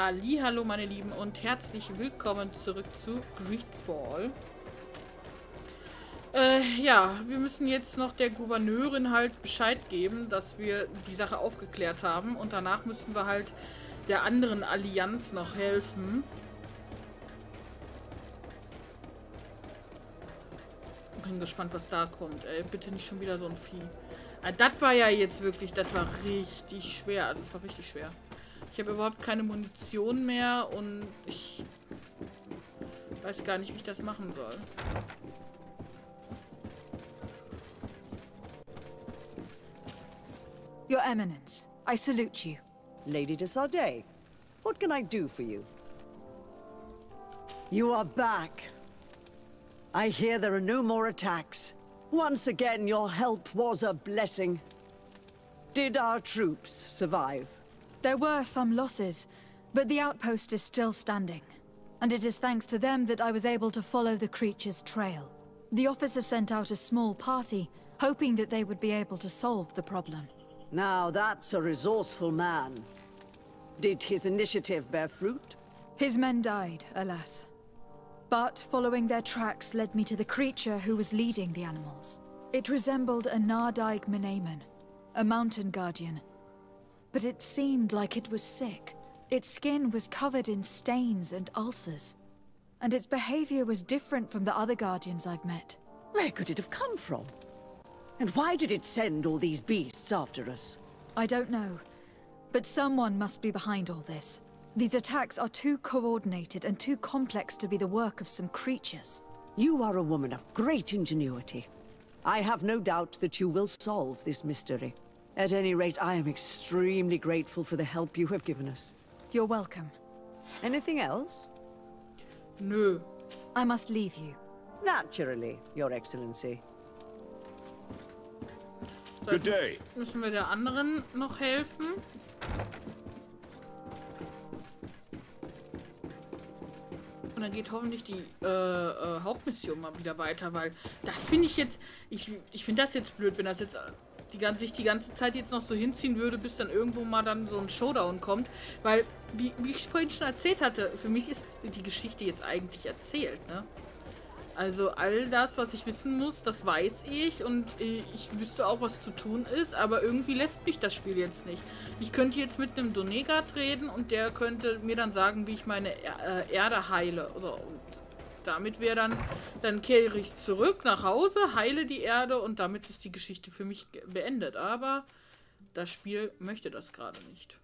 Hallihallo meine Lieben und herzlich willkommen zurück zu Greedfall. Ja, wir müssen jetzt noch der Gouverneurin halt Bescheid geben, dass wir die Sache aufgeklärt haben und danach müssen wir halt der anderen Allianz noch helfen. Bin gespannt, was da kommt. Ey, bitte nicht schon wieder so ein Vieh. Das war ja jetzt wirklich, das war richtig schwer. Also, das war richtig schwer. Ich habe überhaupt keine Munition mehr und ich weiß gar nicht, wie ich das machen soll. Your Eminence, I salute you. Lady de Sardet, what can I do for you? You are back. I hear there are no more attacks. Once again, your help was a blessing. Did our troops survive? There were some losses, but the outpost is still standing. And it is thanks to them that I was able to follow the creature's trail. The officer sent out a small party, hoping that they would be able to solve the problem. Now that's a resourceful man. Did his initiative bear fruit? His men died, alas. But following their tracks led me to the creature who was leading the animals. It resembled a Nardaig Menaemon, a mountain guardian. But it seemed like it was sick. Its skin was covered in stains and ulcers. And its behavior was different from the other guardians I've met. Where could it have come from? And why did it send all these beasts after us? I don't know. But someone must be behind all this. These attacks are too coordinated and too complex to be the work of some creatures. You are a woman of great ingenuity. I have no doubt that you will solve this mystery. At any rate, I am extremely grateful for the help you have given us. You're welcome. Anything else? Nö. I must leave you. Naturally, Your Excellency. So, Good day. Müssen wir der anderen noch helfen? Und dann geht hoffentlich die Hauptmission mal wieder weiter, weil das finde ich jetzt, ich finde das jetzt blöd, wenn das jetzt sich die ganze Zeit jetzt noch so hinziehen würde, bis dann irgendwo mal dann so ein Showdown kommt, weil, wie ich vorhin schon erzählt hatte, für mich ist die Geschichte jetzt eigentlich erzählt, ne? Also all das, was ich wissen muss, das weiß ich und ich wüsste auch, was zu tun ist, aber irgendwie lässt mich das Spiel jetzt nicht. Ich könnte jetzt mit einem Donegat reden und der könnte mir dann sagen, wie ich meine Erde heile. So, und damit wäre dann kehre ich zurück nach Hause, heile die Erde und damit ist die Geschichte für mich beendet. Aber das Spiel möchte das gerade nicht.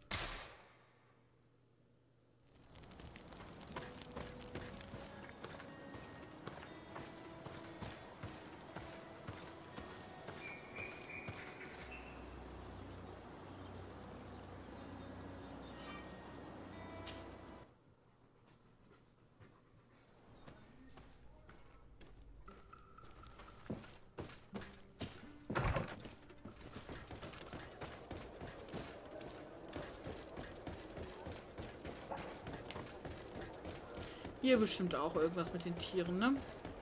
Hier bestimmt auch irgendwas mit den Tieren, ne?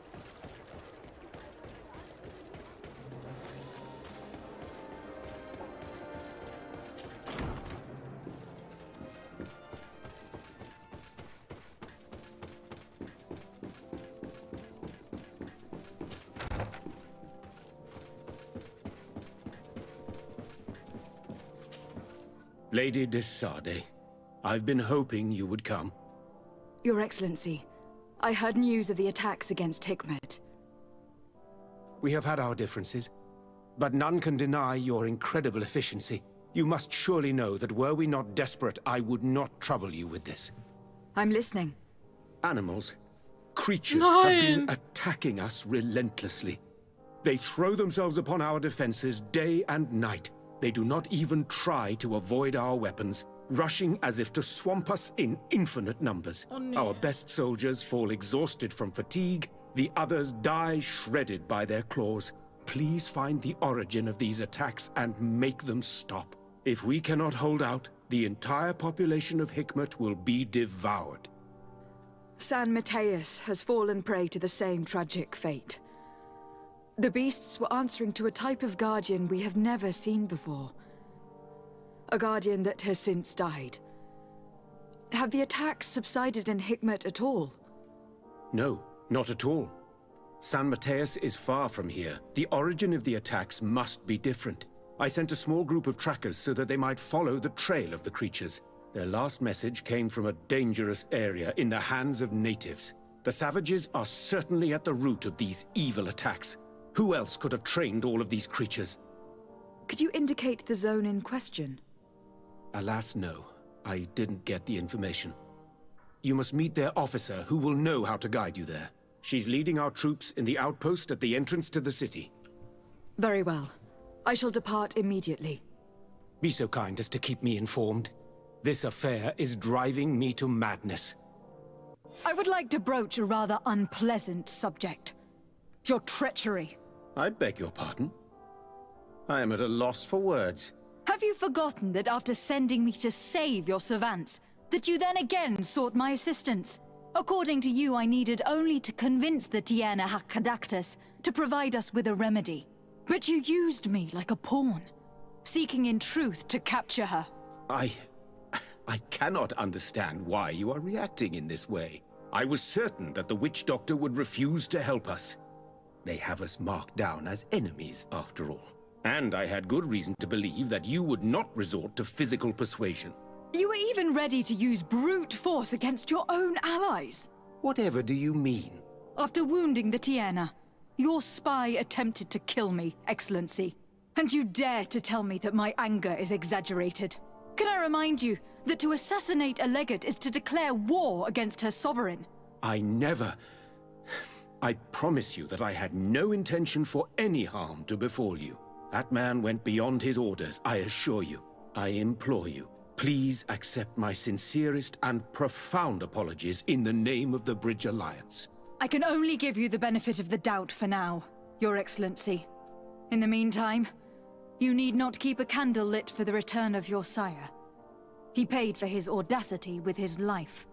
Lady de Sardet, I've been hoping you would come. Your Excellency, I heard news of the attacks against Hikmet. We have had our differences, but none can deny your incredible efficiency. You must surely know that were we not desperate, I would not trouble you with this. I'm listening. Animals, creatures have been attacking us relentlessly. They throw themselves upon our defenses day and night. They do not even try to avoid our weapons, rushing as if to swamp us in infinite numbers. Oh, nee. Our best soldiers fall exhausted from fatigue, the others die shredded by their claws. Please find the origin of these attacks and make them stop. If we cannot hold out, the entire population of Hikmet will be devoured. San Mateus has fallen prey to the same tragic fate. The beasts were answering to a type of guardian we have never seen before. A guardian that has since died. Have the attacks subsided in Hikmet at all? No, not at all. San Mateus is far from here. The origin of the attacks must be different. I sent a small group of trackers so that they might follow the trail of the creatures. Their last message came from a dangerous area in the hands of natives. The savages are certainly at the root of these evil attacks. Who else could have trained all of these creatures? Could you indicate the zone in question? Alas, no. I didn't get the information. You must meet their officer, who will know how to guide you there. She's leading our troops in the outpost at the entrance to the city. Very well. I shall depart immediately. Be so kind as to keep me informed. This affair is driving me to madness. I would like to broach a rather unpleasant subject. Your treachery. I beg your pardon? I am at a loss for words. Have you forgotten that after sending me to save your savants, that you then again sought my assistance? According to you, I needed only to convince the Tiana Hakkadactus to provide us with a remedy. But you used me like a pawn, seeking in truth to capture her. I cannot understand why you are reacting in this way. I was certain that the witch doctor would refuse to help us. They have us marked down as enemies, after all. And I had good reason to believe that you would not resort to physical persuasion. You were even ready to use brute force against your own allies. Whatever do you mean? After wounding the Tiana, your spy attempted to kill me, Excellency. And you dare to tell me that my anger is exaggerated. Can I remind you that to assassinate a legate is to declare war against her sovereign? I promise you that I had no intention for any harm to befall you. That man went beyond his orders, I assure you. I implore you, please accept my sincerest and profound apologies in the name of the Bridge Alliance. I can only give you the benefit of the doubt for now, Your Excellency. In the meantime, you need not keep a candle lit for the return of your sire. He paid for his audacity with his life.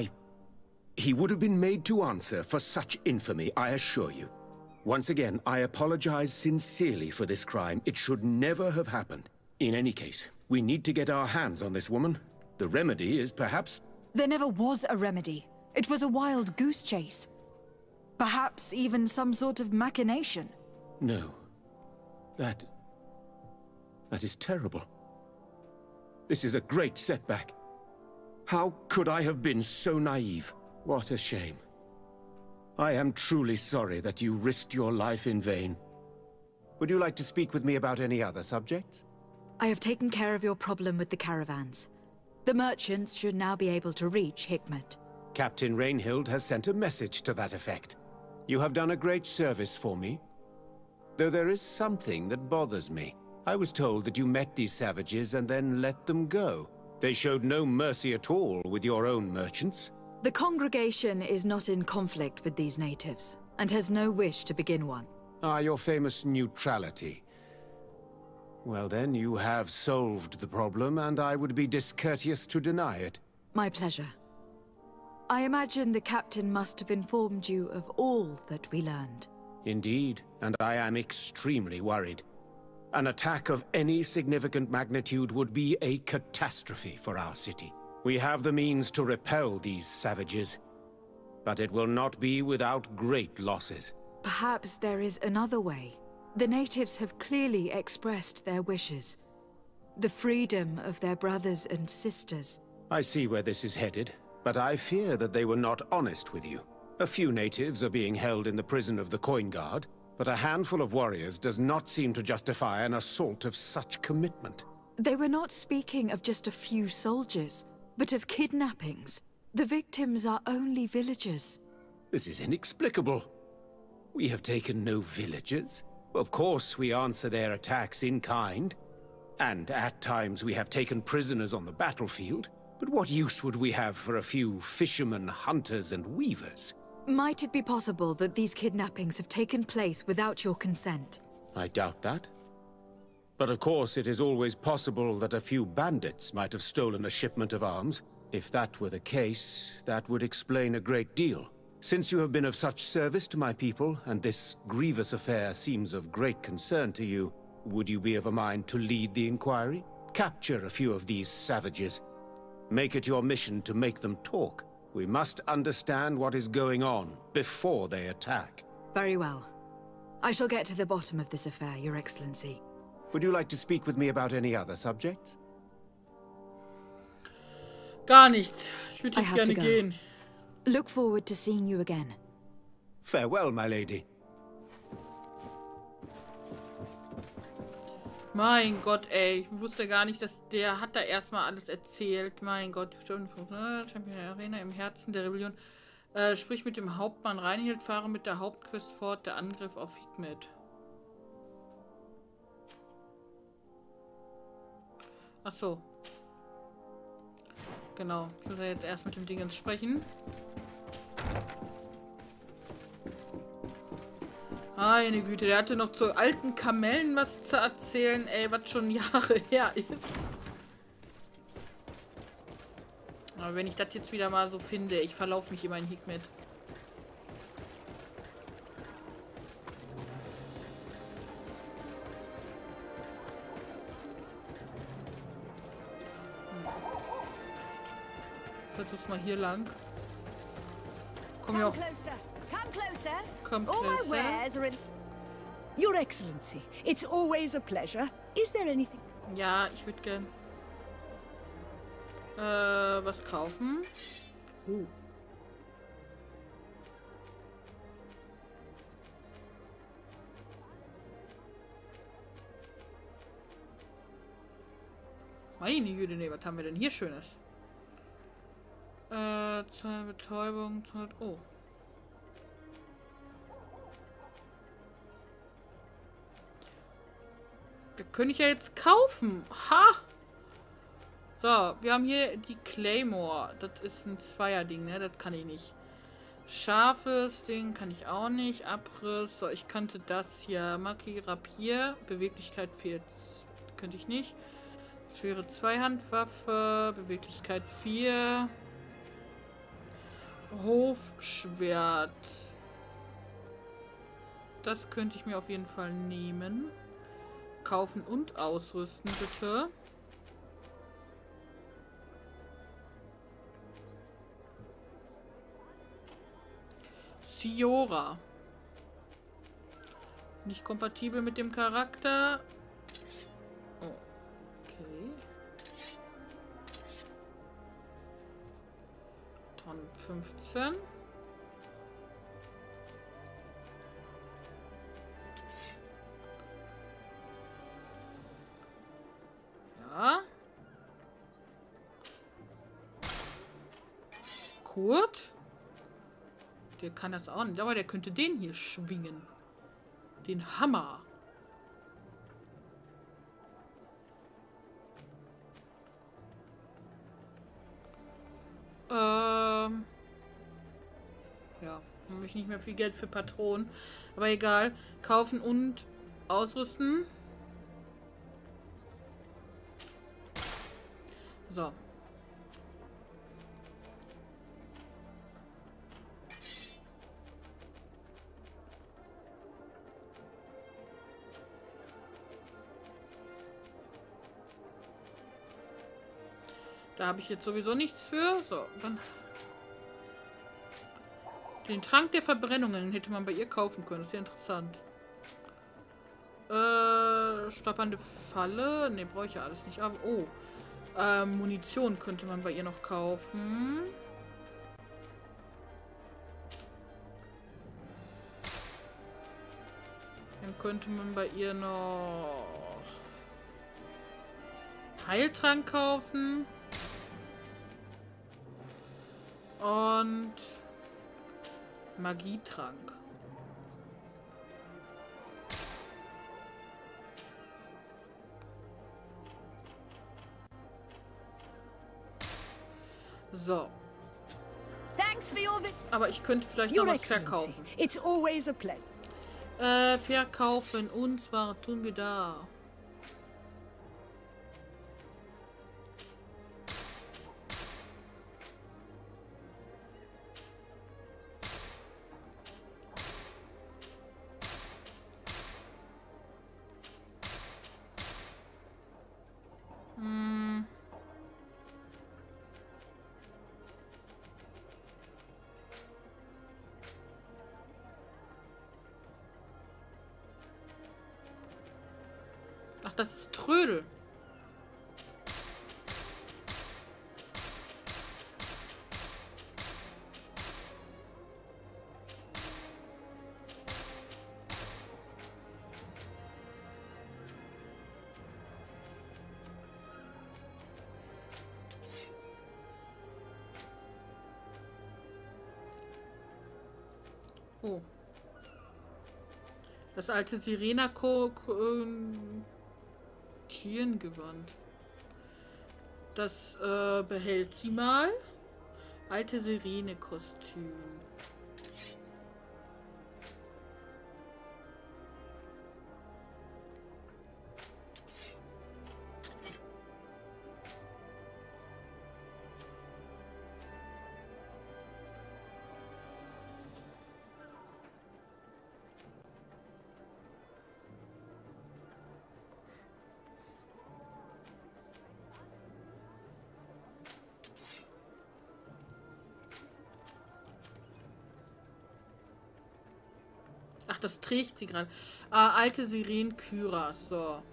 He would have been made to answer for such infamy, I assure you. Once again, I apologize sincerely for this crime. It should never have happened. In any case, we need to get our hands on this woman. The remedy is perhaps... There never was a remedy. It was a wild goose chase. Perhaps even some sort of machination. No. That is terrible. This is a great setback. How could I have been so naive? What a shame. I am truly sorry that you risked your life in vain. Would you like to speak with me about any other subjects? I have taken care of your problem with the caravans. The merchants should now be able to reach Hikmet. Captain Rainhild has sent a message to that effect. You have done a great service for me. Though there is something that bothers me. I was told that you met these savages and then let them go. They showed no mercy at all with your own merchants. The congregation is not in conflict with these natives, and has no wish to begin one. Ah, your famous neutrality. Well then, you have solved the problem, and I would be discourteous to deny it. My pleasure. I imagine the captain must have informed you of all that we learned. Indeed, and I am extremely worried. An attack of any significant magnitude would be a catastrophe for our city. We have the means to repel these savages, but it will not be without great losses. Perhaps there is another way. The natives have clearly expressed their wishes. The freedom of their brothers and sisters. I see where this is headed, but I fear that they were not honest with you. A few natives are being held in the prison of the Coin Guard, but a handful of warriors does not seem to justify an assault of such commitment. They were not speaking of just a few soldiers, but of kidnappings. The victims are only villagers. This is inexplicable. We have taken no villagers. Of course, we answer their attacks in kind. And at times we have taken prisoners on the battlefield. But what use would we have for a few fishermen, hunters, and weavers? Might it be possible that these kidnappings have taken place without your consent? I doubt that. But of course, it is always possible that a few bandits might have stolen a shipment of arms. If that were the case, that would explain a great deal. Since you have been of such service to my people, and this grievous affair seems of great concern to you, would you be of a mind to lead the inquiry? Capture a few of these savages. Make it your mission to make them talk. We must understand what is going on before they attack. Very well. I shall get to the bottom of this affair, Your Excellency. Would you like to speak with me about any other subjects? Gar nichts. Ich würde jetzt gerne gehen. Look forward to seeing you again. Farewell, my lady. Mein Gott, ey. Ich wusste gar nicht, dass der hat da erstmal alles erzählt. Mein Gott. Champion Arena im Herzen der Rebellion. Sprich mit dem Hauptmann Reinhild, fahre mit der Hauptquest fort. Der Angriff auf Hikmet. Ach so. Genau. Ich muss ja jetzt erst mit dem Dingens sprechen. Meine Güte, der hatte noch zu alten Kamellen was zu erzählen, ey, was schon Jahre her ist. Aber wenn ich das jetzt wieder mal so finde, ich verlaufe mich immer in Hikmet. Versuch's mal hier lang. Komm ja auch. Come closer. Come All my closer. wares are in... Your Excellency, it's always a pleasure. Is there anything... Ja, ich würde gern was kaufen. Meine Güte, nee, was haben wir denn hier Schönes? Zur Betäubung, oh. Da könnte ich ja jetzt kaufen. Ha! So, wir haben hier die Claymore. Das ist ein Zweierding, ne? Das kann ich nicht. Scharfes Ding kann ich auch nicht. Abriss. So, ich kannte das hier. Maki, Rapier. Beweglichkeit fehlt. Könnte ich nicht. Schwere Zweihandwaffe. Beweglichkeit 4. Hofschwert. Das könnte ich mir auf jeden Fall nehmen. Kaufen und ausrüsten, bitte. Siora. Nicht kompatibel mit dem Charakter. Oh, okay. Tonnen 15. Ja. Kurt. Der kann das auch nicht, aber der könnte den hier schwingen. Den Hammer. Ja, habe ich nicht mehr viel Geld für Patronen. Aber egal. Kaufen und ausrüsten. So. Da habe ich jetzt sowieso nichts für. So, dann... Den Trank der Verbrennungen hätte man bei ihr kaufen können. Das ist ja interessant. Stoppernde Falle. Ne, brauche ich ja alles nicht. Aber, oh. Munition könnte man bei ihr noch kaufen. Dann könnte man bei ihr noch Heiltrank kaufen. Und Magietrank. So. Aber ich könnte vielleicht noch was verkaufen. It's always a pleasure. Verkaufen. Und zwar tun wir da. Ach, das ist Trödel. Oh. Das alte Sirena-Tirengewand. Das behält sie mal. Alte Sirene-Kostüm. Ach, das trägt sie gerade. Alte Sirene Kyras. So.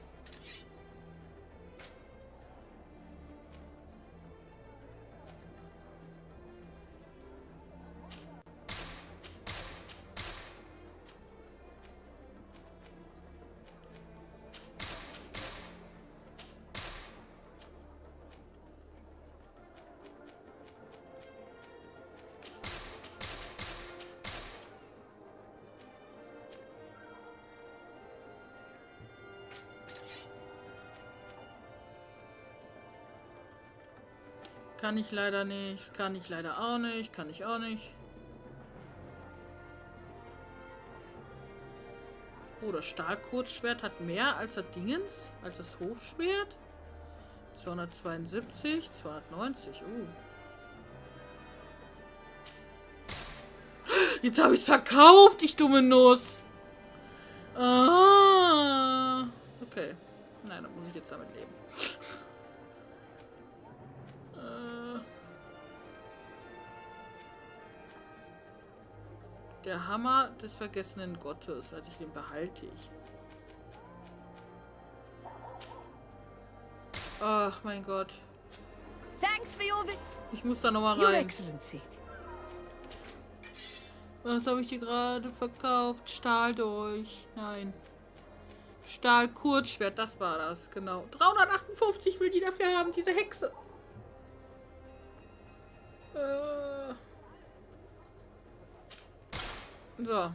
Kann ich leider nicht. Kann ich leider auch nicht. Kann ich auch nicht. Oh, das Stahlkurzschwert hat mehr als das Dingens. Als das Hofschwert. 272, 290. Jetzt habe ich es verkauft, ich dumme Nuss. Ah. Okay. Nein, dann muss ich jetzt damit leben. Der Hammer des vergessenen Gottes. Also den behalte ich. Ach, mein Gott. Ich muss da nochmal rein. Was habe ich dir gerade verkauft? Stahldolch. Nein. Stahlkurzschwert, das war das. Genau. 358 will die dafür haben, diese Hexe. So.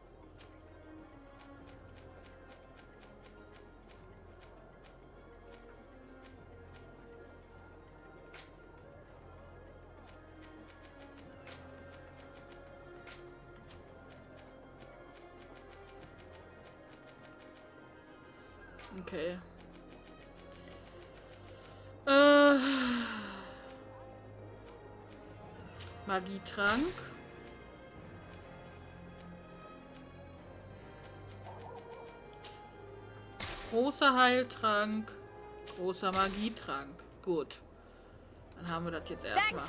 Okay. Magietrank. Großer Heiltrank. Großer Magietrank. Gut. Dann haben wir das jetzt erstmal.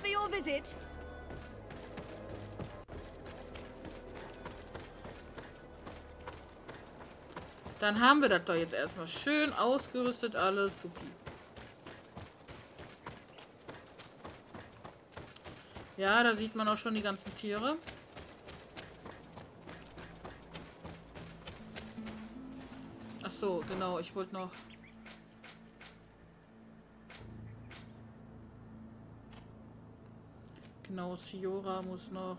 Dann haben wir das doch jetzt erstmal schön ausgerüstet, alles supi. Ja, da sieht man auch schon die ganzen Tiere. Ach so, genau, ich wollte noch... Genau, Siora muss noch...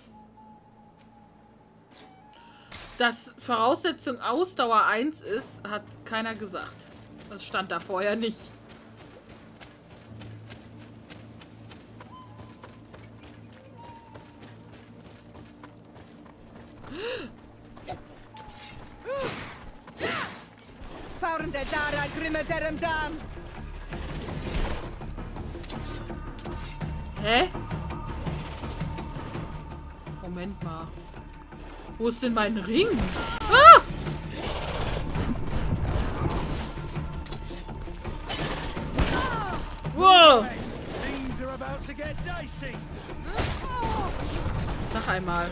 Dass Voraussetzung Ausdauer 1 ist, hat keiner gesagt. Das stand da vorher nicht. Hä? Moment mal. Wo ist denn mein Ring? Ah! Wow! Sag einmal.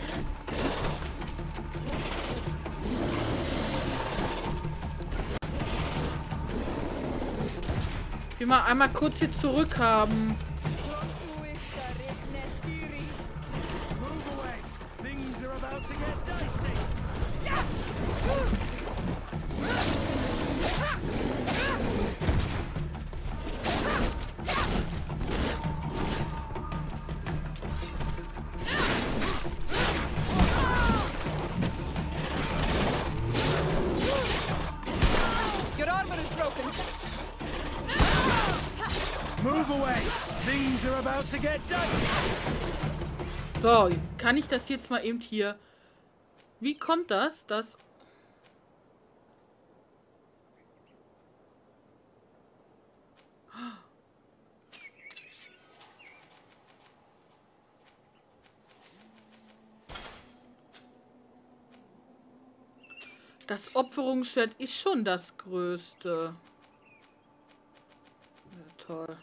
will mal einmal kurz hier zurück haben. So, kann ich das jetzt mal eben hier... Wie kommt das? Das Opferungsschwert ist schon das Größte. Ja, toll.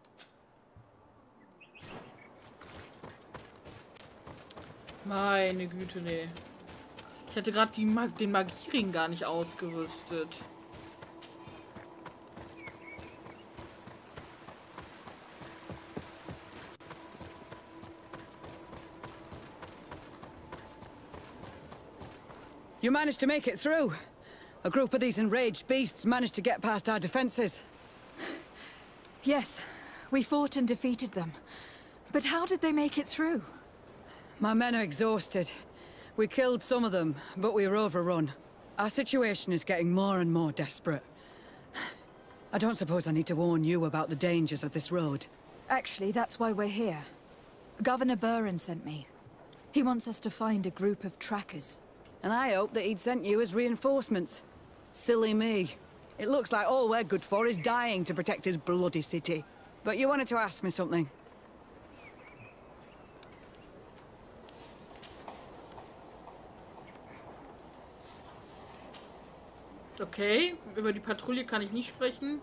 Meine Güte, nee. Ich hatte gerade den Magiering gar nicht ausgerüstet. You managed to make it through. A group of these enraged beasts managed to get past our defenses. Yes, we fought and defeated them. But how did they make it through? My men are exhausted. We killed some of them, but we were overrun. Our situation is getting more and more desperate. I don't suppose I need to warn you about the dangers of this road. Actually, that's why we're here. Governor Buren sent me. He wants us to find a group of trackers. And I hope that he'd sent you as reinforcements. Silly me. It looks like all we're good for is dying to protect his bloody city. But you wanted to ask me something. Okay, über die Patrouille kann ich nicht sprechen.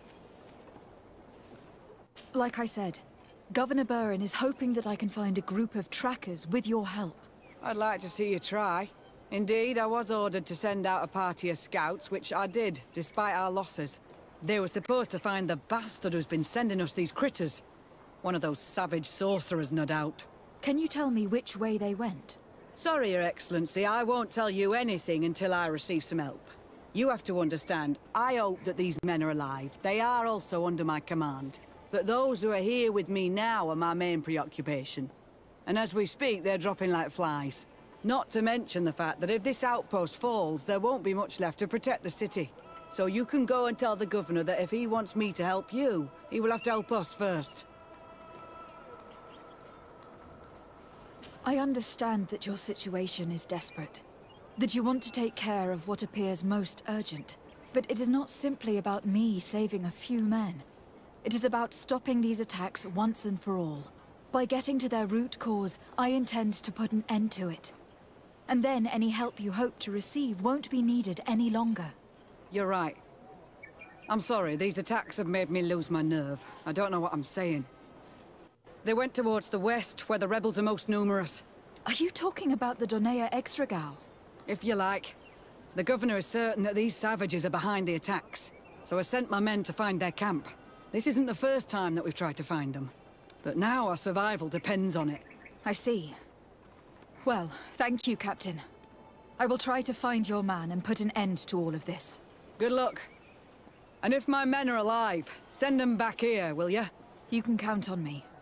Like I said, Governor Buren is hoping that I can find a group of trackers with your help. I'd like to see you try. Indeed, I was ordered to send out a party of scouts, which I did, despite our losses. They were supposed to find the bastard who's been sending us these critters. One of those savage sorcerers, no doubt. Can you tell me which way they went? Sorry, Your Excellency, I won't tell you anything until I receive some help. You have to understand, I hope that these men are alive. They are also under my command. But those who are here with me now are my main preoccupation. And as we speak, they're dropping like flies. Not to mention the fact that if this outpost falls, there won't be much left to protect the city. So you can go and tell the governor that if he wants me to help you, he will have to help us first. I understand that your situation is desperate. That you want to take care of what appears most urgent. But it is not simply about me saving a few men. It is about stopping these attacks once and for all. By getting to their root cause, I intend to put an end to it. And then any help you hope to receive won't be needed any longer. You're right. I'm sorry, these attacks have made me lose my nerve. I don't know what I'm saying. They went towards the west, where the rebels are most numerous. Are you talking about the Donea Extragao? If you like. The governor is certain that these savages are behind the attacks, so I sent my men to find their camp. This isn't the first time that we've tried to find them. But now our survival depends on it. I see. Well, thank you, Captain. I will try to find your man and put an end to all of this. Good luck. And if my men are alive, send them back here, will you? You can count on me.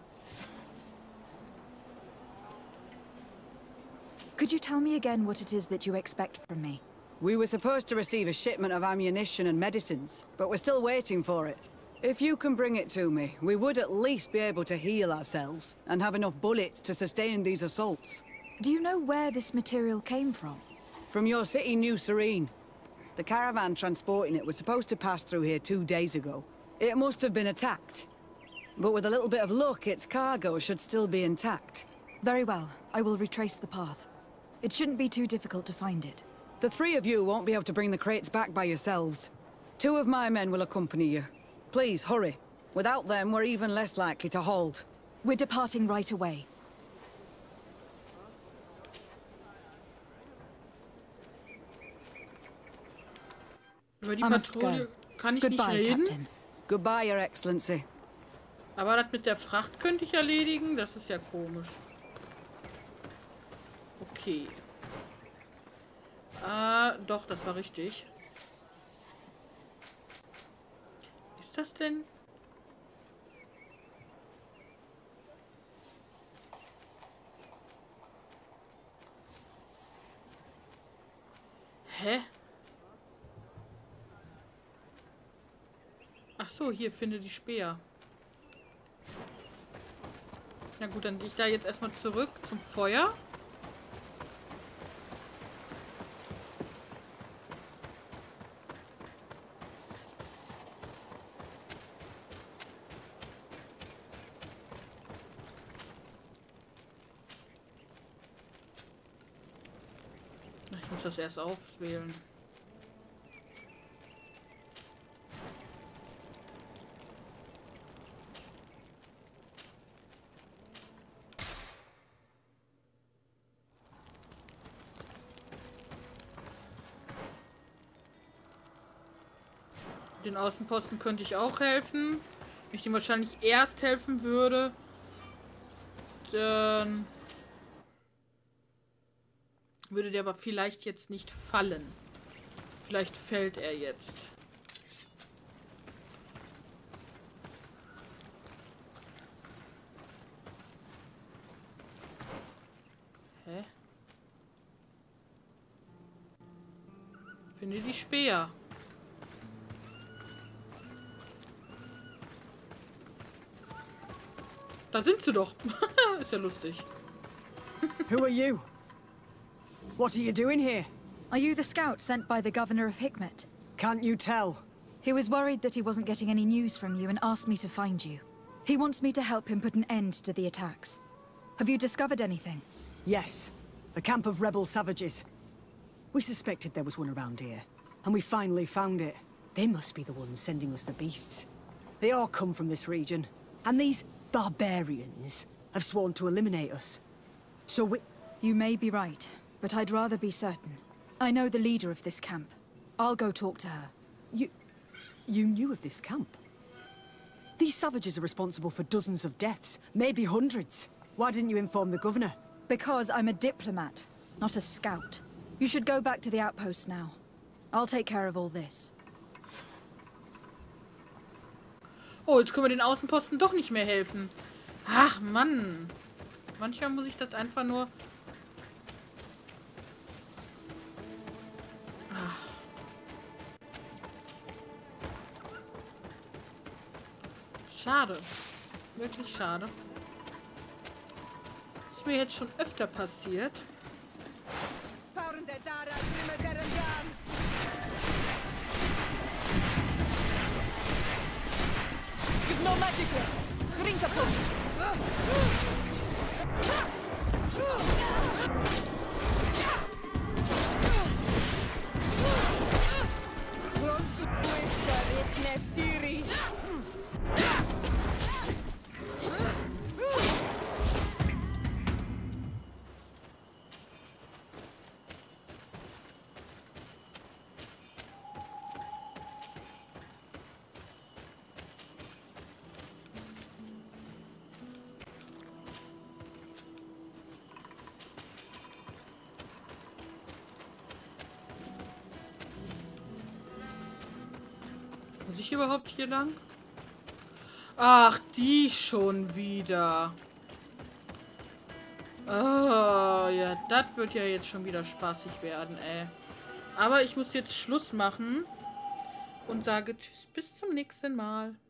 Could you tell me again what it is that you expect from me? We were supposed to receive a shipment of ammunition and medicines, but we're still waiting for it. If you can bring it to me, we would at least be able to heal ourselves and have enough bullets to sustain these assaults. Do you know where this material came from? From your city, New Serene. The caravan transporting it was supposed to pass through here 2 days ago. It must have been attacked. But with a little bit of luck, its cargo should still be intact. Very well. I will retrace the path. It shouldn't be too difficult to find it. The three of you won't be able to bring the crates back by yourselves. 2 of my men will accompany you. Please, hurry. Without them, we're even less likely to hold. We're departing right away. Über die I must Patrouille go. kann ich Goodbye, nicht reden. Captain. Goodbye, Your Excellency. Aber das mit der Fracht könnte ich erledigen. Das ist ja komisch. Okay. Doch, das war richtig. Ist das denn? Hä? Ach so, hier, finde die Speer. Na gut, dann gehe ich da jetzt erstmal zurück zum Feuer. Ich muss das erst auswählen. Den Außenposten könnte ich auch helfen. Wenn ich ihm wahrscheinlich erst helfen würde, dann würde der aber vielleicht jetzt nicht fallen. Vielleicht fällt er jetzt. Hä? Finde die Speer. Da sind sie doch. Ist ja lustig. Who are you? What are you doing here? Are you the scout sent by the governor of Hikmet? Can't you tell? He was worried that he wasn't getting any news from you and asked me to find you. He wants me to help him put an end to the attacks. Have you discovered anything? Yes. A camp of rebel savages. We suspected there was one around here, and we finally found it. They must be the ones sending us the beasts. They all come from this region, and these barbarians have sworn to eliminate us. So we... You may be right, but I'd rather be certain. I know the leader of this camp. I'll go talk to her. You knew of this camp? These savages are responsible for dozens of deaths, maybe hundreds. Why didn't you inform the governor? Because I'm a diplomat, not a scout. You should go back to the outpost now. I'll take care of all this. Oh, jetzt können wir den Außenposten doch nicht mehr helfen. Ach, Mann. Manchmal muss ich das einfach nur... Ach. Schade. Wirklich schade. Ist mir jetzt schon öfter passiert. You've no magic left. Drink a potion. Muss ich überhaupt hier lang? Ach, die schon wieder. Oh, ja, das wird ja jetzt schon wieder spaßig werden, ey. Aber ich muss jetzt Schluss machen und sage tschüss, bis zum nächsten Mal.